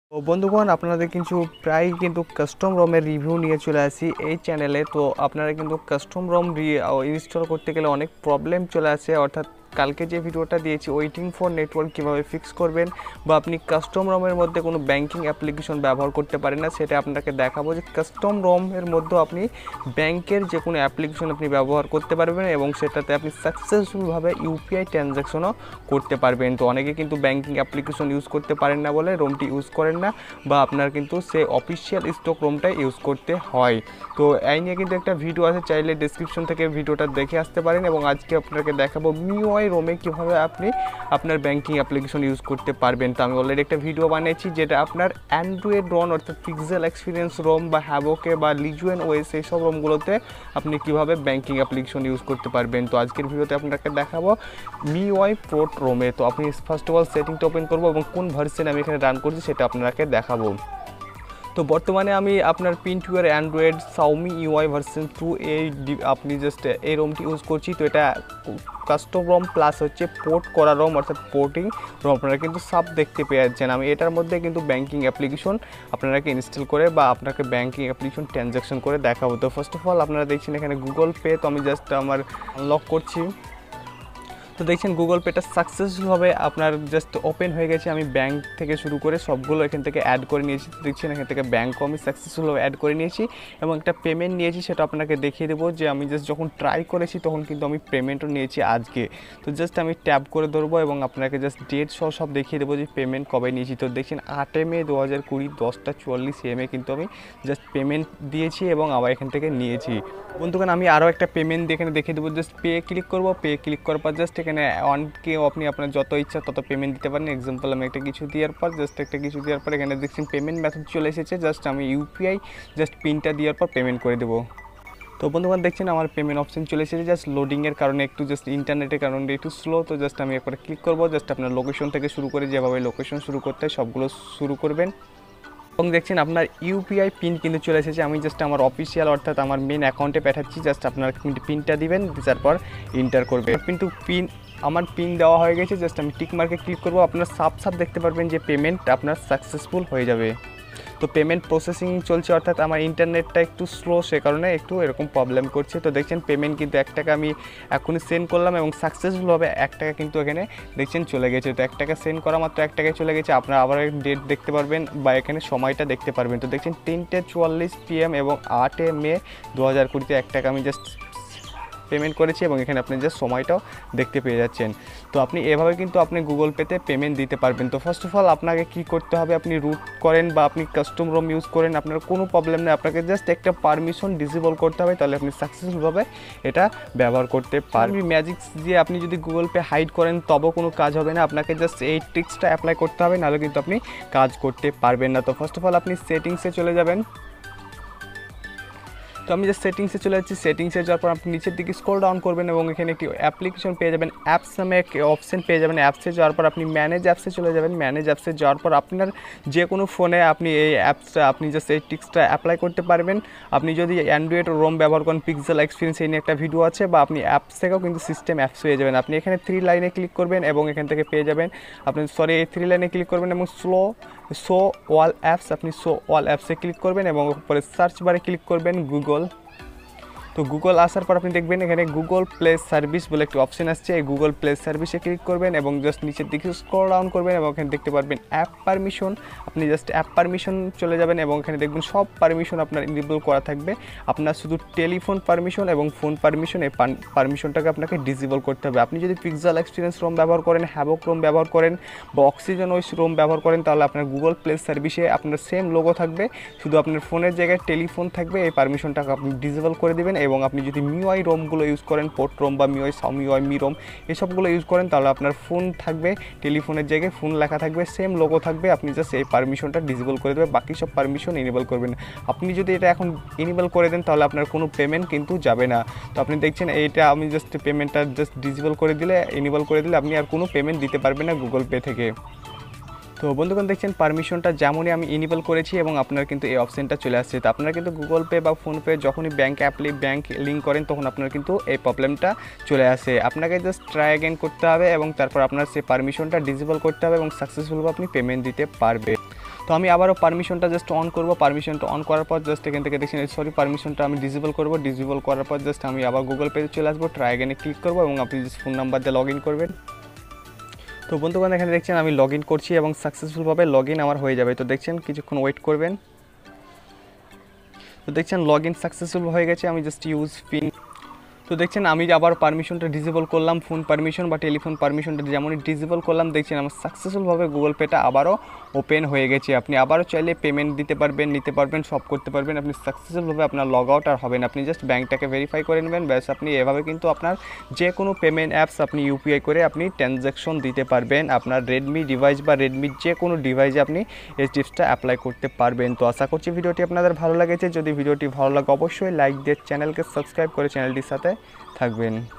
ও বন্ধুগণ আপনাদের কিন্তু প্রায় কিন্তু কাস্টম রমের রিভিউ নিয়ে চলে আসি এই চ্যানেলে। তো আপনারা কিন্তু কাস্টম রম ইনস্টল করতে গেলে অনেক প্রবলেম চলে আসে, অর্থাৎ কালকে যে ভিডিওটা দিয়েছি ওয়েটিং ফর নেটওয়ার্ক কীভাবে ফিক্স করবেন বা আপনি কাস্টম রমের মধ্যে কোনো ব্যাংকিং অ্যাপ্লিকেশন ব্যবহার করতে পারেন না, সেটা আপনাকে দেখাবো যে কাস্টম রমের মধ্যে আপনি ব্যাংকের যে কোনো অ্যাপ্লিকেশন আপনি ব্যবহার করতে পারবেন এবং সেটাতে আপনি সাকসেসফুলভাবে ইউপিআই ট্রানজ্যাকশনও করতে পারবেন। তো অনেকে কিন্তু ব্যাংকিং অ্যাপ্লিকেশন ইউজ করতে পারেন না বলে রোমটি ইউজ করেন না, বা আপনার কিন্তু সে অফিসিয়াল স্টক রোমটাই ইউজ করতে হয়। তো এই নিয়ে কিন্তু একটা ভিডিও আছে, চাইলে ডিসক্রিপশন থেকে ভিডিওটা দেখে আসতে পারেন। এবং আজকে আপনাকে দেখাবো মিওয়াই রোমে কীভাবে আপনি আপনার ব্যাংকিং অ্যাপ্লিকেশন ইউজ করতে পারবেন। তো আমি অলরেডি একটা ভিডিও বানিয়েছি যেটা আপনার অ্যান্ড্রয়েড রম অর্থাৎ পিক্সেল এক্সপিরিয়েন্স রোম বা হ্যাভোকে বা লিজুয়েন ওএস এই সব রোমগুলোতে আপনি কীভাবে ব্যাংকিং অ্যাপ্লিকেশন ইউজ করতে পারবেন। তো আজকের ভিডিওতে আপনাকে দেখাবো মিওয়াই প্রো রোমে। তো আপনি ফার্স্ট অফ অল সেটিংটা ওপেন করবো এবং কোন ভার্সন আমি এখানে রান করছি সেটা আপনাকে দেখাবো। তো বর্তমানে আমি আপনার পিনটুয়ার অ্যান্ড্রয়েড সাউমি ইউআই ভার্সন 2 আপনি জাস্ট এই রোমটি ইউজ করছি। তো এটা কাস্টম রম প্লাস হচ্ছে পোর্ট করা রম অর্থাৎ পোর্টিং রম, আপনারা কিন্তু সব দেখতে পেয়ে যাচ্ছেন। আমি এটার মধ্যে কিন্তু ব্যাংকিং অ্যাপ্লিকেশন আপনারাকে ইনস্টল করে বা আপনাকে ব্যাংকিং অ্যাপ্লিকেশন ট্রানজ্যাকশন করে দেখাবো। তো ফার্স্ট অফ অল আপনারা দেখছেন এখানে গুগল পে। তো আমি জাস্ট আমার আনলক করছি। তো দেখছেন গুগল পেটা সাকসেসফুলভাবে আপনার জাস্ট ওপেন হয়ে গেছে। আমি ব্যাংক থেকে শুরু করে সবগুলো এখান থেকে অ্যাড করে নিয়েছি। দেখছেন এখান থেকে ব্যাংকও আমি সাকসেসফুলভাবে অ্যাড করে নিয়েছি এবং একটা পেমেন্ট নিয়েছি, সেটা আপনাকে দেখিয়ে দেবো যে আমি জাস্ট যখন ট্রাই করেছি তখন কিন্তু আমি পেমেন্টও নিয়েছি আজকে। তো জাস্ট আমি ট্যাপ করে ধরবো এবং আপনাকে জাস্ট ডেট সব দেখিয়ে দেবো যে পেমেন্ট কবে নিয়েছি। তো দেখছেন 8 মে 2020 10:44 AM কিন্তু আমি জাস্ট পেমেন্ট দিয়েছি এবং আবার এখান থেকে নিয়েছি। বন্ধুগণ আমি আরও একটা পেমেন্ট এখানে দেখিয়ে দেবো। জাস্ট পে ক্লিক করবো, পে ক্লিক করার পর জাস্ট এখানে অনকে আপনি আপনার যত ইচ্ছা তত পেমেন্ট দিতে পারেন। এক্সাম্পল আমি একটা কিছু দেওয়ার পর এখানে দেখছেন পেমেন্ট মেথড চলে এসেছে। জাস্ট আমি ইউপিআই জাস্ট পিনটা দেওয়ার পর পেমেন্ট করে দেবো। তো বন্ধুগণ দেখছেন আমার পেমেন্ট অপশন চলে এসেছে। জাস্ট লোডিংয়ের কারণে একটু জাস্ট ইন্টারনেটের কারণে একটু স্লো। তো জাস্ট আমি একবার ক্লিক করবো। জাস্ট আপনার লোকেশন থেকে শুরু করে যেভাবে লোকেশন শুরু করতে হয় সবগুলো শুরু করবেন এবং দেখছেন আপনার ইউপিআই পিন কিন্তু চলে এসেছে। আমি জাস্ট আমার অফিসিয়াল অর্থাৎ আমার মেন অ্যাকাউন্টে পাঠাচ্ছি। জাস্ট আপনার পিনটা দিবেন, তারপর ইন্টার করবে। কিন্তু আমার পিন দেওয়া হয়ে গেছে। জাস্ট আমি টিক মার্কে ক্লিক করবো। আপনার সাপ দেখতে পারবেন যে পেমেন্ট আপনার সাকসেসফুল হয়ে যাবে। তো পেমেন্ট প্রসেসিং চলছে, অর্থাৎ আমার ইন্টারনেটটা একটু স্লো, সে কারণে একটু এরকম প্রবলেম করছে। তো দেখছেন পেমেন্ট কিন্তু 1 টাকা আমি এখনই সেন্ড করলাম এবং সাকসেসফুলভাবে 1 টাকা কিন্তু এখানে দেখছেন চলে গেছে। তো 1 টাকা সেন্ড করা মাত্র 1 টাকায় চলে গেছে। আপনারা আবার ডেট দেখতে পারবেন বা এখানে সময়টা দেখতে পারবেন। তো দেখছেন 3:44 PM এবং 8 মে 2020 1 টাকা আমি জাস্ট পেমেন্ট করেছি এবং এখানে আপনি জাস্ট সময়টাও দেখতে পেয়ে যাচ্ছেন। তো আপনি এভাবে কিন্তু আপনি গুগল পেতে পেমেন্ট দিতে পারবেন। তো ফার্স্ট অফ অল আপনাকে কী করতে হবে, আপনি রুট করেন বা আপনি কাস্টম রোম ইউজ করেন, আপনার কোনো প্রবলেম নেই। আপনাকে জাস্ট একটা পারমিশন ডিসেবল করতে হবে, তাহলে আপনি সাকসেসফুলভাবে এটা ব্যবহার করতে পারবেন। ম্যাজিক দিয়ে আপনি যদি গুগল পে হাইড করেন তবেও কোনো কাজ হবে না, আপনাকে জাস্ট এই ট্রিক্সটা অ্যাপ্লাই করতে হবে, নাহলে কিন্তু আপনি কাজ করতে পারবেন না। তো ফার্স্ট অফ অল আপনি সেটিংসে চলে যাবেন। তো আমি জাস্ট সেটিংসে চলে যাচ্ছি। সেটিংসে যাওয়ার পর আপনি নিচের দিকে স্ক্রল ডাউন করবেন এবং এখানে একটি অ্যাপ্লিকেশন পেয়ে যাবেন, অ্যাপস নামে একটি অপশন পেয়ে যাবেন। অ্যাপসে যাওয়ার পর আপনি ম্যানেজ অ্যাপসে চলে যাবেন। ম্যানেজ অ্যাপসে যাওয়ার পর আপনার যে কোনো ফোনে আপনি এই অ্যাপসটা আপনি জাস্ট এই ট্রিক্সটা অ্যাপ্লাই করতে পারবেন। আপনি যদি অ্যান্ড্রয়েড রোম ব্যবহার করেন, পিক্সেল এক্সপিরিয়েন্স এই নিয়ে একটা ভিডিও আছে, বা আপনি অ্যাপস থেকেও কিন্তু সিস্টেম অ্যাপস পেয়ে যাবেন। আপনি এখানে 3 লাইনে ক্লিক করবেন এবং এখান থেকে পেয়ে যাবেন আপনি এই 3 লাইনে ক্লিক করবেন এবং শো অল অ্যাপস, আপনি শো অল অ্যাপসে ক্লিক করবেন এবং উপরে সার্চ বারে ক্লিক করবেন গুগল। তো গুগল আসার পর আপনি দেখবেন এখানে গুগল প্লে সার্ভিস বলে একটি অপশন আসছে। এই গুগল প্লে সার্ভিসে ক্লিক করবেন এবং জাস্ট নিচের দিকে স্ক্রল ডাউন করবেন এবং এখানে দেখতে পারবেন অ্যাপ পারমিশন। আপনি জাস্ট অ্যাপ পারমিশন চলে যাবেন এবং এখানে দেখবেন সব পারমিশন আপনার ইনেবল করা থাকবে। আপনার শুধু টেলিফোন পারমিশন এবং ফোন পারমিশন, এই পারমিশনটাকে আপনাকে ডিসেবল করতে হবে। আপনি যদি পিক্সেল এক্সপিরিয়েন্স রোম ব্যবহার করেন, হ্যাভোক রোম ব্যবহার করেন বা অক্সিজেন ওয়েস রোম ব্যবহার করেন, তাহলে আপনার গুগল প্লে সার্ভিসে আপনার সেম লোগো থাকবে, শুধু আপনার ফোনের জায়গায় টেলিফোন থাকবে। এই পারমিশনটাকে আপনি ডিসেবল করে দেবেন। এবং আপনি যদি মিওয়াই রোমগুলো ইউজ করেন, পোর্ট রোম বা মিওয়াই সাউমিওয়াই মি রোম এসবগুলো ইউজ করেন, তাহলে আপনার ফোন থাকবে, টেলিফোনের জায়গায় ফোন লেখা থাকবে, সেম লোগো থাকবে। আপনি জাস্ট এই পারমিশনটা ডিসেবল করে দেবেন, বাকি সব পারমিশন ইনেবল করবেন। আপনি যদি এটা এখন ইনেবল করে দেন তাহলে আপনার কোনো পেমেন্ট কিন্তু যাবে না। তো আপনি দেখছেন এইটা আমি জাস্ট পেমেন্টটা জাস্ট ডিসেবল করে দিলে, ইনেবল করে দিলে আপনি আর কোনো পেমেন্ট দিতে পারবেন না গুগল পে থেকে। তো বন্ধুগণ দেখছেন পারমিশনটা যেমনই আমি ইনেবল করেছি এবং আপনার কিন্তু এই অপশনটা চলে আসছে। তো আপনারা কিন্তু গুগল পে বা ফোনপে যখনই ব্যাঙ্ক লিঙ্ক করেন তখন আপনার কিন্তু এই প্রবলেমটা চলে আসে। আপনাকে জাস্ট ট্রাই অ্যাগেন করতে হবে এবং তারপর আপনার সেই পারমিশনটা ডিসেবল করতে হবে এবং সাকসেসফুলভাবে আপনি পেমেন্ট দিতে পারবে। তো আমি আবারও পারমিশনটা জাস্ট অন করব। পারমিশনটা অন করার পর জাস্ট এখান থেকে দেখছেন সরি পারমিশনটা আমি ডিসেবল করব। ডিসেবল করার পর জাস্ট আমি আবার গুগল পেজে চলে আসবো, ট্রাই অ্যাগেনে ক্লিক করবো এবং আপনি জাস্ট ফোন নাম্বার দিয়ে লগ ইন করবেন। তো বন্ধুগণ এখানে দেখছেন আমি লগ ইন করছি এবং সাকসেসফুলভাবে লগ ইন আমার হয়ে যাবে। তো দেখছেন কিছুক্ষণ ওয়েট করবেন। তো দেখছেন লগ ইন সাকসেসফুল হয়ে গেছে। আমি জাস্ট ইউজ পিন। তো দেখছেন আমি আবার পারমিশনটা ডিসেবল করলাম, ফোন পারমিশন বা টেলিফোন পারমিশনটা যেমনই ডিসেবল করলাম, দেখছেন আমার সাকসেসফুলভাবে গুগল পেটা আবারও ওপেন হয়ে গেছে। আপনি আবারও চাইলে পেমেন্ট দিতে পারবেন, নিতে পারবেন, সব করতে পারবেন। আপনি সাকসেসফুলভাবে আপনার লগ আউট আর হবেন, আপনি জাস্ট ব্যাঙ্কটাকে ভেরিফাই করে নেবেন, ব্যাস আপনি এভাবে কিন্তু আপনার যে কোনো পেমেন্ট অ্যাপস আপনি ইউপিআই করে আপনি ট্রানজ্যাকশন দিতে পারবেন। আপনার রেডমি ডিভাইস বা রেডমির যে কোনো ডিভাইসে আপনি এই টিপসটা অ্যাপ্লাই করতে পারবেন। তো আশা করছি ভিডিওটি আপনাদের ভালো লেগেছে। যদি ভিডিওটি ভালো লাগে অবশ্যই লাইক দিয়ে চ্যানেলকে সাবস্ক্রাইব করে চ্যানেলটির সাথে থাকবেন।